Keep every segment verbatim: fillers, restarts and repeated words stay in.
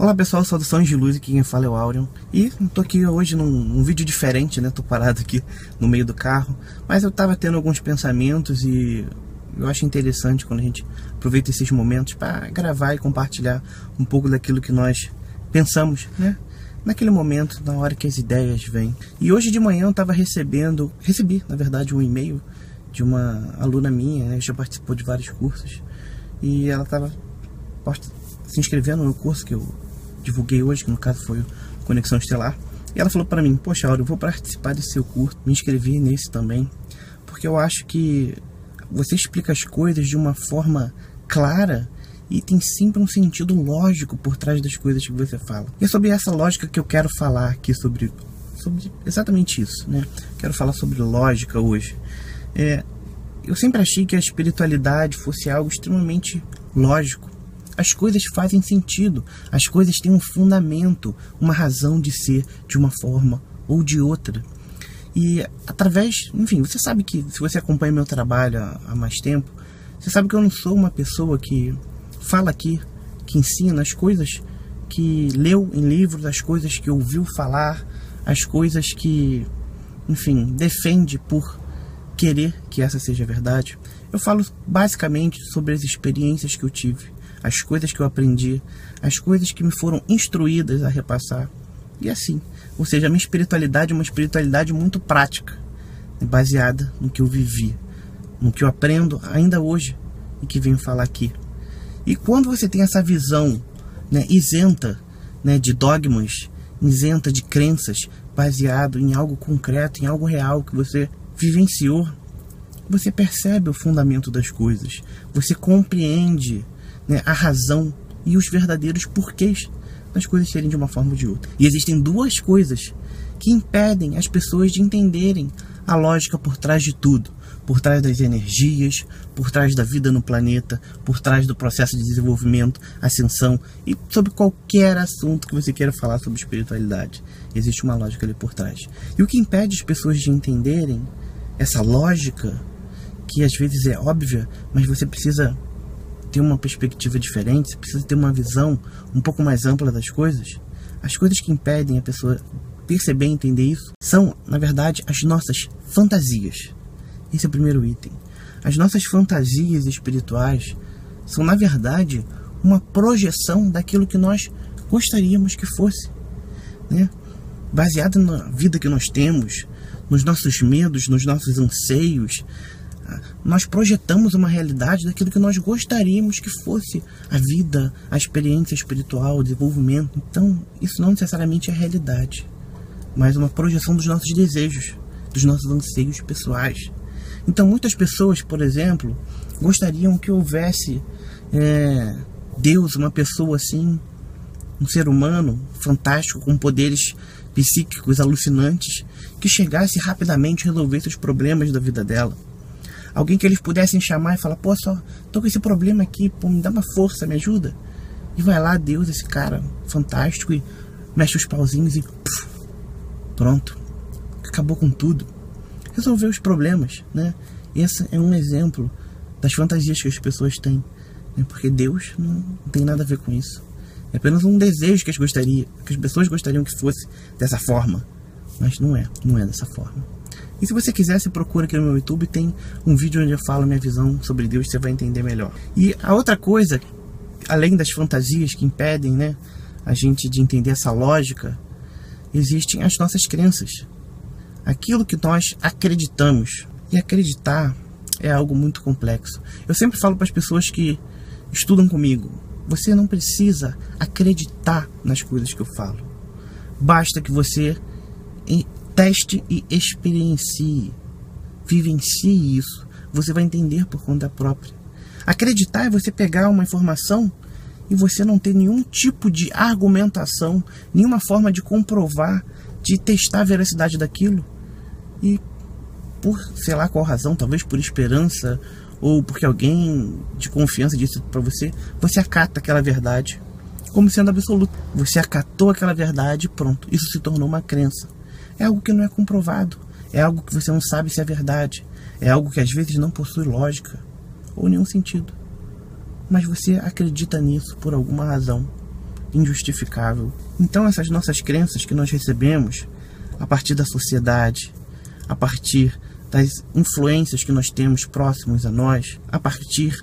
Olá pessoal, saudações de luz, aqui quem fala é o Aurion. E tô aqui hoje num, num vídeo diferente, né? Tô parado aqui no meio do carro, mas eu tava tendo alguns pensamentos e eu acho interessante quando a gente aproveita esses momentos para gravar e compartilhar um pouco daquilo que nós pensamos, né? Naquele momento, na hora que as ideias vêm. E hoje de manhã eu tava recebendo, recebi na verdade um e-mail de uma aluna minha, né? Já participou de vários cursos e ela tava se inscrevendo no curso que eu divulguei hoje, que no caso foi o Conexão Estelar, e ela falou para mim: poxa, Auro, eu vou participar desse seu curso, me inscrevi nesse também, porque eu acho que você explica as coisas de uma forma clara e tem sempre um sentido lógico por trás das coisas que você fala. E é sobre essa lógica que eu quero falar aqui, sobre, sobre exatamente isso, né? Quero falar sobre lógica hoje. É, eu sempre achei que a espiritualidade fosse algo extremamente lógico. As coisas fazem sentido, as coisas têm um fundamento, uma razão de ser de uma forma ou de outra. E através, enfim, você sabe que se você acompanha meu trabalho há, há mais tempo, você sabe que eu não sou uma pessoa que fala aqui, que ensina as coisas que leu em livros, as coisas que ouviu falar, as coisas que, enfim, defende por querer que essa seja a verdade. Eu falo basicamente sobre as experiências que eu tive, as coisas que eu aprendi, as coisas que me foram instruídas a repassar. E assim, ou seja, a minha espiritualidade é uma espiritualidade muito prática, baseada no que eu vivi, no que eu aprendo ainda hoje e que venho falar aqui. E quando você tem essa visão, né, isenta, né, de dogmas, isenta de crenças, baseado em algo concreto, em algo real que você vivenciou, você percebe o fundamento das coisas, você compreende, né, a razão e os verdadeiros porquês das coisas serem de uma forma ou de outra. E existem duas coisas que impedem as pessoas de entenderem a lógica por trás de tudo, por trás das energias, por trás da vida no planeta, por trás do processo de desenvolvimento, ascensão e sobre qualquer assunto que você queira falar sobre espiritualidade. Existe uma lógica ali por trás. E o que impede as pessoas de entenderem essa lógica, que às vezes é óbvia, mas você precisa ter uma perspectiva diferente, você precisa ter uma visão um pouco mais ampla das coisas. As coisas que impedem a pessoa perceber e entender isso são, na verdade, as nossas fantasias. Esse é o primeiro item. As nossas fantasias espirituais são, na verdade, uma projeção daquilo que nós gostaríamos que fosse, né? Baseada na vida que nós temos, nos nossos medos, nos nossos anseios. Nós projetamos uma realidade daquilo que nós gostaríamos que fosse a vida, a experiência espiritual, o desenvolvimento. Então, isso não necessariamente é a realidade, mas uma projeção dos nossos desejos, dos nossos anseios pessoais. Então, muitas pessoas, por exemplo, gostariam que houvesse é, Deus, uma pessoa assim, um ser humano fantástico, com poderes psíquicos alucinantes, que chegasse rapidamente e resolvesse os problemas da vida dela. Alguém que eles pudessem chamar e falar: pô, só tô com esse problema aqui, pô, me dá uma força, me ajuda. E vai lá, Deus, esse cara fantástico, e mexe os pauzinhos e puf, pronto, acabou com tudo, resolveu os problemas, né? Esse é um exemplo das fantasias que as pessoas têm, né? Porque Deus não tem nada a ver com isso. É apenas um desejo que as, gostaria, que as pessoas gostariam que fosse dessa forma, mas não é, não é dessa forma. E se você quiser, você procura aqui no meu YouTube, tem um vídeo onde eu falo minha visão sobre Deus, você vai entender melhor. E a outra coisa, além das fantasias que impedem, né, a gente de entender essa lógica, existem as nossas crenças. Aquilo que nós acreditamos. E acreditar é algo muito complexo. Eu sempre falo para as pessoas que estudam comigo: você não precisa acreditar nas coisas que eu falo. Basta que você teste e experiencie, vivencie isso. Você vai entender por conta própria. Acreditar é você pegar uma informação e você não ter nenhum tipo de argumentação, nenhuma forma de comprovar, de testar a veracidade daquilo. E por sei lá qual razão, talvez por esperança ou porque alguém de confiança disse para você, você acata aquela verdade como sendo absoluta. Você acatou aquela verdade e pronto, isso se tornou uma crença. É algo que não é comprovado, é algo que você não sabe se é verdade, é algo que às vezes não possui lógica ou nenhum sentido. Mas você acredita nisso por alguma razão. injustificável. Então essas nossas crenças que nós recebemos a partir da sociedade, a partir das influências que nós temos próximos a nós, a partir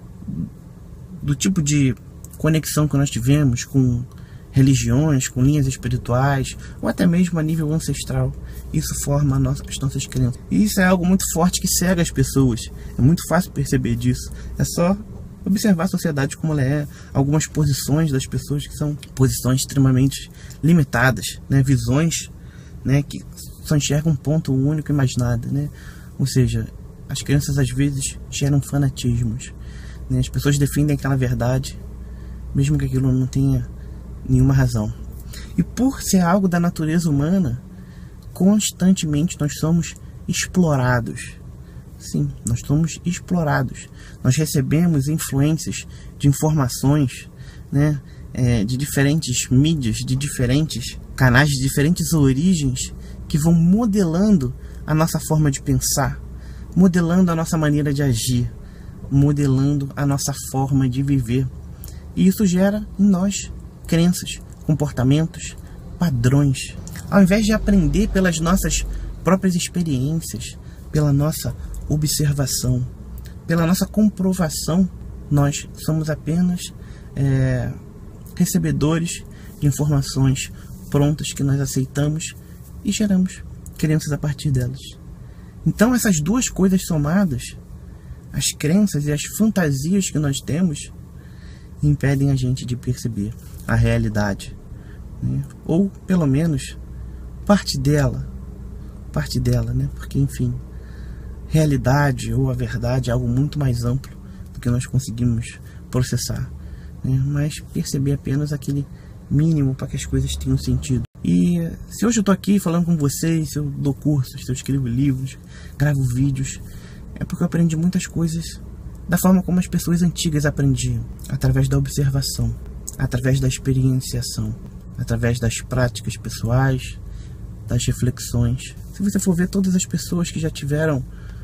do tipo de conexão que nós tivemos com religiões, com linhas espirituais, ou até mesmo a nível ancestral, isso forma a nossa, as nossas crenças. E isso é algo muito forte que cega as pessoas. É muito fácil perceber disso. É só observar a sociedade como ela é, algumas posições das pessoas que são posições extremamente limitadas, né? Visões, né, que só enxergam um ponto único e mais nada, né? Ou seja, as crenças às vezes geram fanatismos, né? As pessoas defendem aquela verdade, mesmo que aquilo não tenha nenhuma razão. E por ser algo da natureza humana, constantemente nós somos explorados. Sim, nós somos explorados. Nós recebemos influências de informações, né, é, de diferentes mídias, de diferentes canais, de diferentes origens, que vão modelando a nossa forma de pensar, modelando a nossa maneira de agir, modelando a nossa forma de viver. E isso gera em nós crenças, comportamentos, padrões. Ao invés de aprender pelas nossas próprias experiências, pela nossa observação, pela nossa comprovação, nós somos apenas é, recebedores de informações prontas que nós aceitamos e geramos crenças a partir delas. Então essas duas coisas somadas, as crenças e as fantasias que nós temos, impedem a gente de perceber a realidade, né? Ou pelo menos parte dela, parte dela, né? Porque enfim, realidade ou a verdade é algo muito mais amplo do que nós conseguimos processar, né? Mas perceber apenas aquele mínimo para que as coisas tenham sentido. E se hoje eu estou aqui falando com vocês, se eu dou cursos, se eu escrevo livros, gravo vídeos, é porque eu aprendi muitas coisas da forma como as pessoas antigas aprendiam, através da observação, através da experienciação, através das práticas pessoais, das reflexões. Se você for ver todas as pessoas que já tiveram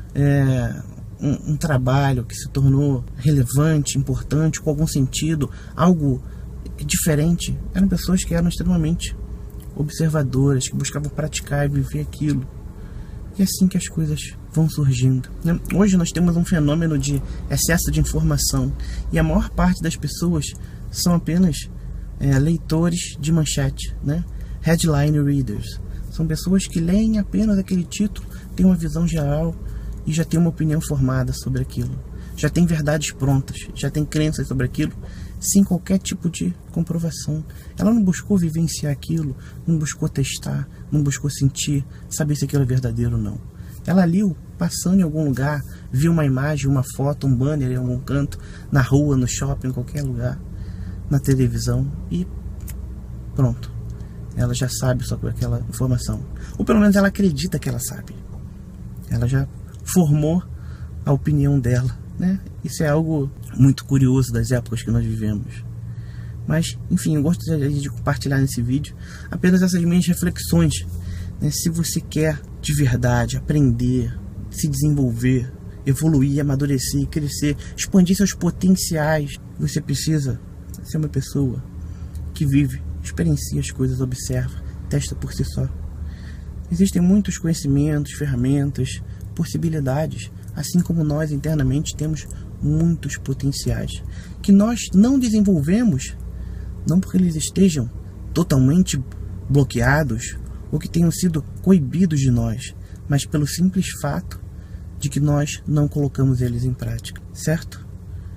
é, um, um trabalho que se tornou relevante, importante, com algum sentido, algo diferente, eram pessoas que eram extremamente observadoras, que buscavam praticar e viver aquilo. E é assim que as coisas vão surgindo, né? Hoje nós temos um fenômeno de excesso de informação e a maior parte das pessoas são apenas é, leitores de manchete, né? Headline readers. São pessoas que leem apenas aquele título, têm uma visão geral e já têm uma opinião formada sobre aquilo. Já têm verdades prontas, já têm crenças sobre aquilo, sem qualquer tipo de comprovação. Ela não buscou vivenciar aquilo, não buscou testar, não buscou sentir, saber se aquilo é verdadeiro ou não. Ela leu, passando em algum lugar, viu uma imagem, uma foto, um banner em algum canto, na rua, no shopping, em qualquer lugar, na televisão, e pronto. Ela já sabe sobre aquela informação. Ou pelo menos ela acredita que ela sabe. Ela já formou a opinião dela, né? Isso é algo muito curioso das épocas que nós vivemos. Mas, enfim, eu gosto de, de compartilhar nesse vídeo apenas essas minhas reflexões, né? Se você quer de verdade aprender, se desenvolver, evoluir, amadurecer, crescer, expandir seus potenciais, você precisa ser uma pessoa que vive, experiencia as coisas, observa, testa por si só. Existem muitos conhecimentos, ferramentas, possibilidades, assim como nós internamente temos muitos potenciais que nós não desenvolvemos, não porque eles estejam totalmente bloqueados ou que tenham sido coibidos de nós, mas pelo simples fato de que nós não colocamos eles em prática, certo?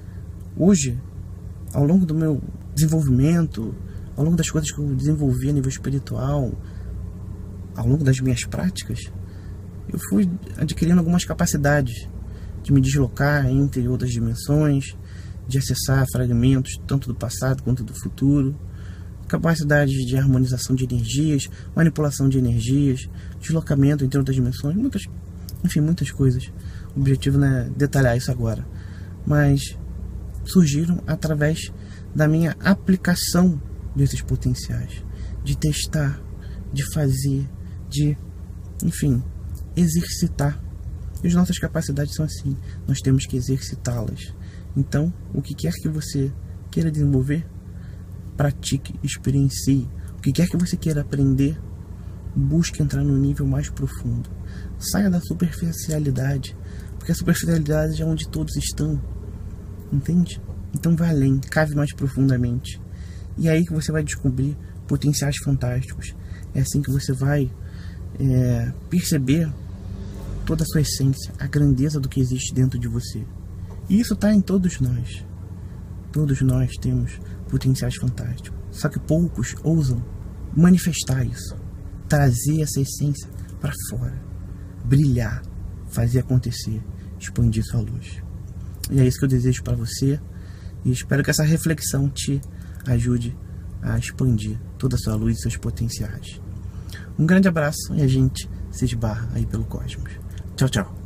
Hoje, ao longo do meu desenvolvimento, ao longo das coisas que eu desenvolvi a nível espiritual, ao longo das minhas práticas, eu fui adquirindo algumas capacidades de me deslocar entre outras dimensões, de acessar fragmentos tanto do passado quanto do futuro, capacidade de harmonização de energias, manipulação de energias, deslocamento entre outras dimensões, muitas, enfim, muitas coisas. O objetivo não é detalhar isso agora, mas surgiram através da minha aplicação desses potenciais, de testar, de fazer, de, enfim, exercitar. E as nossas capacidades são assim, nós temos que exercitá-las. Então, o que quer que você queira desenvolver, pratique, experiencie. O que quer que você queira aprender, busque entrar no nível mais profundo. Saia da superficialidade, porque a superficialidade é onde todos estão, entende? Então vá além, cave mais profundamente. E é aí que você vai descobrir potenciais fantásticos. É assim que você vai é, perceber toda a sua essência, a grandeza do que existe dentro de você. E isso está em todos nós. Todos nós temos potenciais fantásticos. Só que poucos ousam manifestar isso, trazer essa essência para fora, brilhar, fazer acontecer, expandir sua luz. E é isso que eu desejo para você. E espero que essa reflexão te ajude a expandir toda a sua luz e seus potenciais. Um grande abraço e a gente se esbarra aí pelo cosmos. Tchau, tchau.